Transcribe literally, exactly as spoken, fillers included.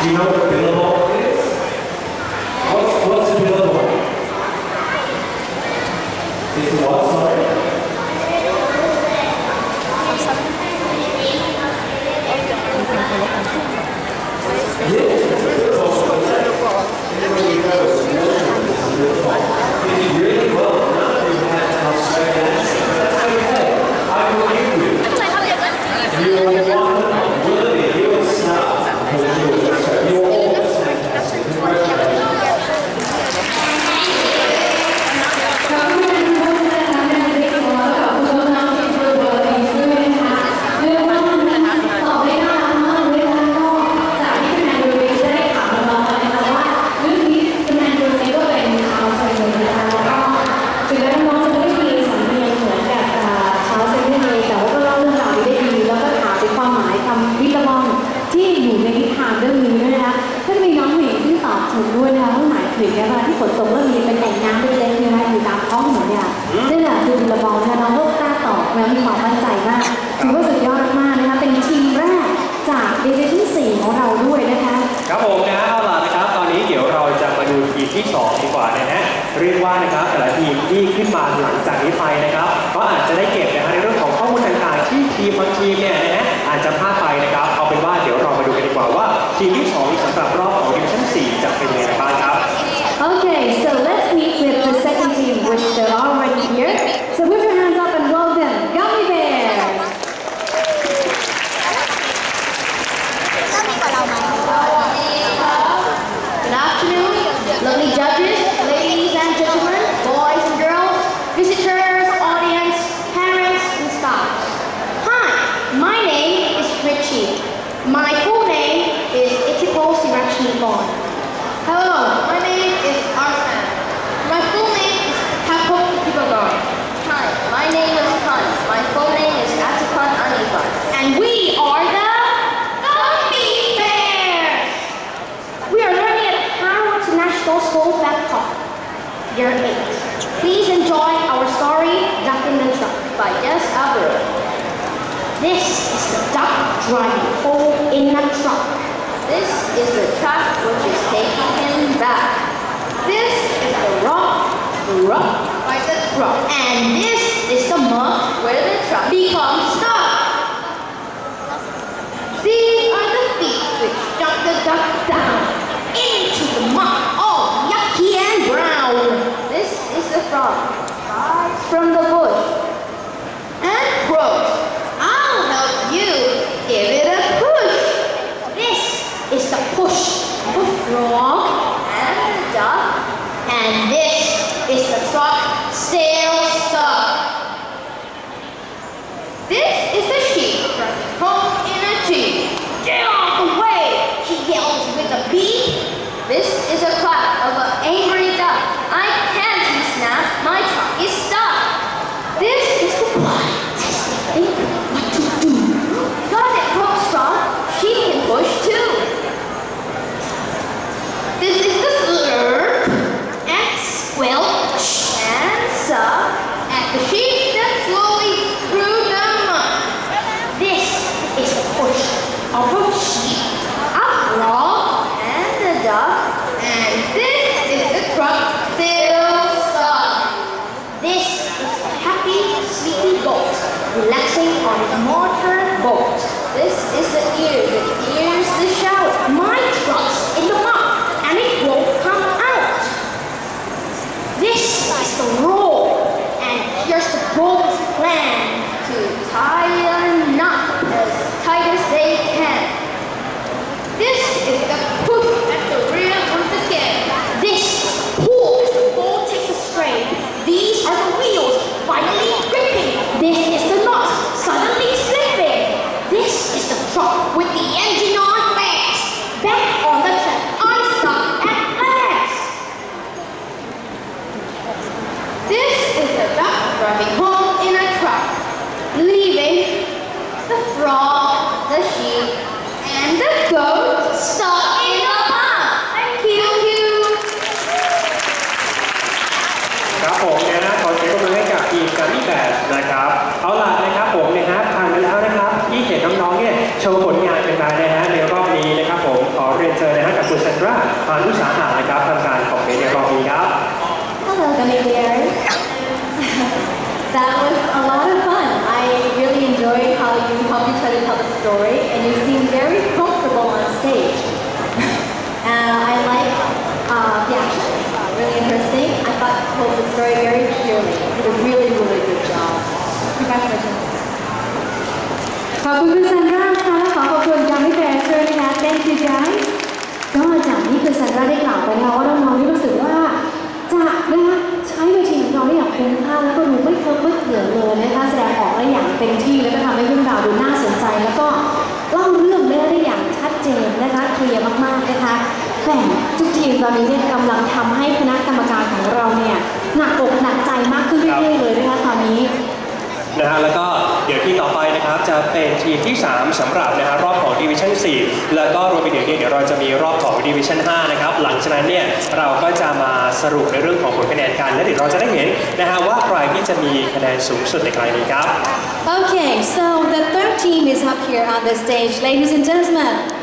you know what a billabong is? What's, what's a billabong? It's what, sorry? Really well, none of you have an Australian accent. That's okay. I believe you. You're wonderful, worthy, you're a star. You're all fantastic. Congratulations. ด้วยนะคะต้องหมายถึงเวลาที่ฝนตกแล้วมีเป็นแอ่งน้ำเล็กๆนะคะอยู่ตามท้องถนนเนี่ยนี่แหละคือระบองนะคะน้องก็กล้าตอบแล้วมีความมั่นใจมากถือว่าสุดยอดมากนะคะเป็นทีมแรกจากดิวิชั่นสี่ของเราด้วยนะคะครับผมนะเอาล่ะนะครับตอนนี้เดี๋ยวเราจะมาดูทีมที่สองดีกว่านะฮะเรียกว่านะครับแต่ละทีมที่ขึ้นมาหลังจากนี้ไปนะครับก็อาจจะได้เก็บนะฮะในเรื่องของข้อมูลต่างๆที่ทีมบางทีมเนี่ยนะฮะอาจจะพลาดไปนะครับเอาเป็นว่าเดี๋ยวเรามาดูกันดีกว่าว่าทีมที่สองสำหรับรอบของดิวิชั่นสี่จะเป็นยังไงบ้างครับ Okay, so let's meet with the second team, which they're already here. So put your hands up and welcome Gummy Bears. Good afternoon, lovely judges, ladies and gentlemen, boys and girls, visitors, audience, parents, and staff. Hi, my name is Richy. My full name is Asiabook. Hello, my name is Arsan. My full name is Harrow International Bangkok. Hi, my name is Pun. My full name is Asiabook and we are the Gummy Bears. We are learning at Harrow International Bangkok, year eight. Please enjoy our story, Duck in the Truck by Jez Alborough. This is the duck driving hole in a truck. This is the truck which is taking him back. This is the rock, the rock by the truck. And this is the mud where the truck becomes stuck. These are the feet which jump the duck down into the mud, all yucky and brown. This is the frog, flies from the bush and crows. I'll help you give it a push. This is the push of a frog and a duck, and this is the truck still stuck. This is the sheep running home in a jeep. Get off the way, he yells with a beat. This is a clap of an angry duck. I can't, he snaps, my truck is stuck. This is the blind testing what to do. Got it, truck strong, she can push too. This is the slurp and squelch and suck at the sheep that slowly through the mud. This is the push of a sheep, a frog and a duck, and this is the truck still stuck. This is the happy, sleepy goat relaxing on his motor boat. This is the ear that hears the shout. My truck's in the mud and it won't come out. This is the roll, and here's the boat's plan to tie a knot as tight as they can. This is the push at the rear once again. This pulls the boat takes a strain. These are the wheels finally gripping. This is the knot suddenly slipping. This is the truck with the engine on fast. Back on the track, unstuck at last. This is the duck driving home in a truck, leaving the frog, the sheep, and the goat stuck in the mud. Thank you. Thank you. ครับผมนะฮะขอเสียงปรบมือให้กับทีมGummy Bearsนะครับเอาล่ะนะครับผมนะฮะผ่านไปแล้วนะครับที่เห็นน้องๆเนี่ยโชว์ผลงานกันมานะฮะในรอบนี้นะครับผมขอเรียนเชิญนะฮะคุณซันดราพานุสาหะนะครับทำการคอมเมนต์ในรอบนี้ครับ Hello, Gummy bears. That was a lot of fun. I really enjoyed how you helped each other tell the story, and you seem very comfortable on stage. And I like uh, the action, really interesting. I thought you told the story very clearly. You did a really, really good job. Congratulations. ขอบคุณคุณซันดราค่ะและขอขอบคุณGummy bearsด้วยนะคะ Thank you guys. ก็จากนี้คุณซันดราได้กล่าวไปนะคะว่าน้องๆที่รู้สึกว่าจะนะคะใช้เวทีของเราได้อย่างคุ้มค่าแล้วก็ดูไม่เคอะไม่เขื่อนเลยนะคะแสดงออกได้อย่างเต็มที่แล้วก็ทำให้เรื่องราวดูน่าสนใจแล้วก็เล่าเรื่องได้ได้อย่างชัดเจนนะคะเคลียร์มากๆนะคะแต่ทุกทีมตอนนี้เนี่ยกำลังทำให้คณะกรรมการของเราเนี่ยหนักอกหนักใจมากขึ้นเรื่อยๆเลยนะคะตอนนี้นะฮะแล้วก็เดี๋ยวที่ต่อไปนะครับจะเป็นทีมที่สามสำหรับนะฮะรอบของดิวิชั่นสี่แล้วก็รวมไปถึงเนี่ยเดี๋ยวเราจะมีรอบของดิวิชั่นห้านะครับหลังจากนั้นเนี่ยเราก็จะมาสรุปในเรื่องของผลคะแนนกันและเดี๋ยวเราจะได้เห็นนะฮะว่าใครที่จะมีคะแนนสูงสุดในครั้งนี้ครับ Okay, so the third team is up here on the stage, ladies and gentlemen.